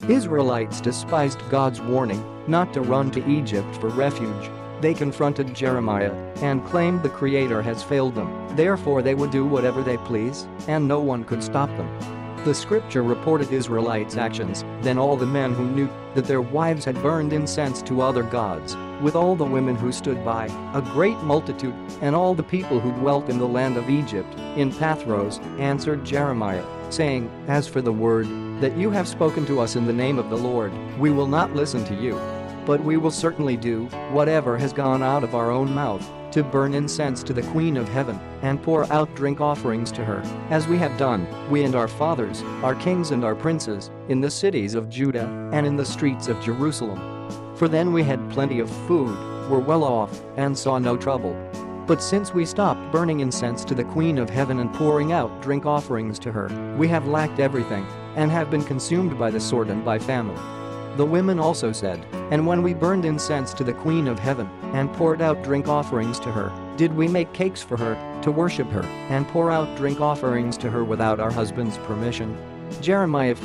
Israelites despised God's warning not to run to Egypt for refuge. They confronted Jeremiah and claimed the Creator has failed them, therefore they would do whatever they please, and no one could stop them. The scripture reported Israelites' actions, then all the men who knew that their wives had burned incense to other gods, with all the women who stood by, a great multitude, and all the people who dwelt in the land of Egypt, in Pathros, answered Jeremiah, saying, "As for the word that you have spoken to us in the name of the Lord, we will not listen to you. But we will certainly do whatever has gone out of our own mouth, to burn incense to the Queen of Heaven and pour out drink offerings to her, as we have done, we and our fathers, our kings and our princes, in the cities of Judah and in the streets of Jerusalem. For then we had plenty of food, were well off, and saw no trouble. But since we stopped burning incense to the Queen of Heaven and pouring out drink offerings to her, we have lacked everything and have been consumed by the sword and by famine." The women also said, "And when we burned incense to the Queen of Heaven and poured out drink offerings to her, did we make cakes for her, to worship her, and pour out drink offerings to her without our husband's permission?" Jeremiah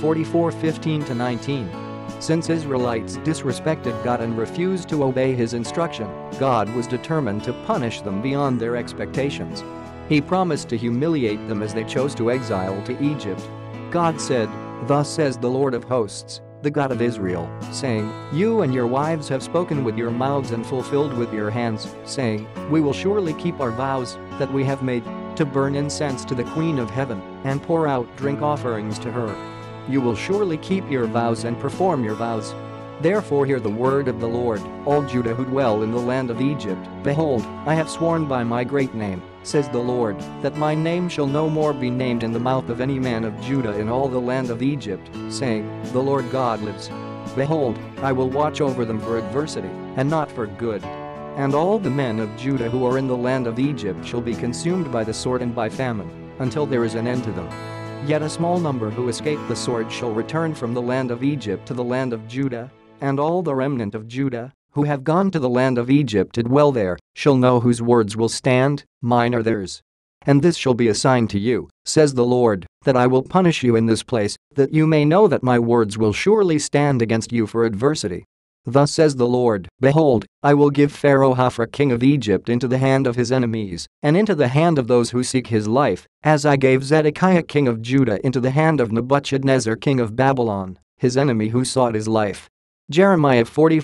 44:15-19. Since Israelites disrespected God and refused to obey His instruction, God was determined to punish them beyond their expectations. He promised to humiliate them as they chose to exile to Egypt. God said, "Thus says the Lord of hosts, the God of Israel, saying, you and your wives have spoken with your mouths and fulfilled with your hands, saying, we will surely keep our vows that we have made, to burn incense to the Queen of Heaven and pour out drink offerings to her. You will surely keep your vows and perform your vows. Therefore hear the word of the Lord, all Judah who dwell in the land of Egypt. Behold, I have sworn by my great name, says the Lord, that my name shall no more be named in the mouth of any man of Judah in all the land of Egypt, saying, the Lord God lives. Behold, I will watch over them for adversity, and not for good. And all the men of Judah who are in the land of Egypt shall be consumed by the sword and by famine, until there is an end to them. Yet a small number who escape the sword shall return from the land of Egypt to the land of Judah, and all the remnant of Judah, who have gone to the land of Egypt to dwell there, shall know whose words will stand, mine or theirs. And this shall be a sign to you, says the Lord, that I will punish you in this place, that you may know that my words will surely stand against you for adversity. Thus says the Lord, behold, I will give Pharaoh Hophra king of Egypt into the hand of his enemies, and into the hand of those who seek his life, as I gave Zedekiah king of Judah into the hand of Nebuchadnezzar king of Babylon, his enemy who sought his life. Jeremiah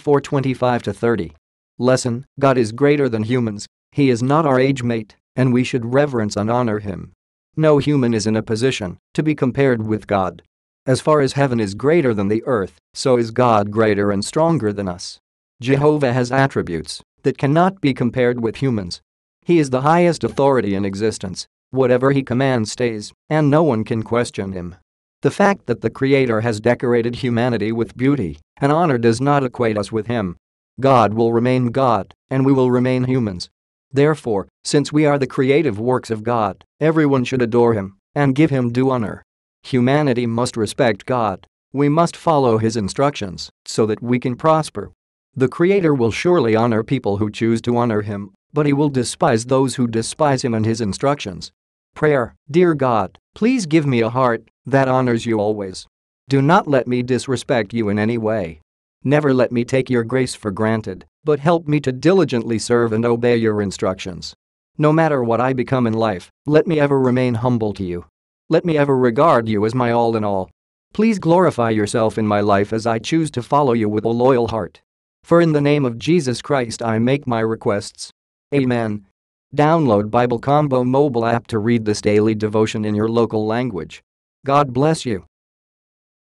44:25-30. Lesson: God is greater than humans. He is not our age mate, and we should reverence and honor him. No human is in a position to be compared with God. As far as heaven is greater than the earth, so is God greater and stronger than us. Jehovah has attributes that cannot be compared with humans. He is the highest authority in existence. Whatever he commands stays, and no one can question him. The fact that the Creator has decorated humanity with beauty and honor does not equate us with him. God will remain God, and we will remain humans. Therefore, since we are the creative works of God, everyone should adore him and give him due honor. Humanity must respect God. We must follow his instructions so that we can prosper. The Creator will surely honor people who choose to honor him, but he will despise those who despise him and his instructions. Prayer: Dear God, please give me a heart that honors you always. Do not let me disrespect you in any way. Never let me take your grace for granted, but help me to diligently serve and obey your instructions. No matter what I become in life, let me ever remain humble to you. Let me ever regard you as my all in all. Please glorify yourself in my life as I choose to follow you with a loyal heart. For in the name of Jesus Christ I make my requests. Amen. Download Bible Combo mobile app to read this daily devotion in your local language. God bless you.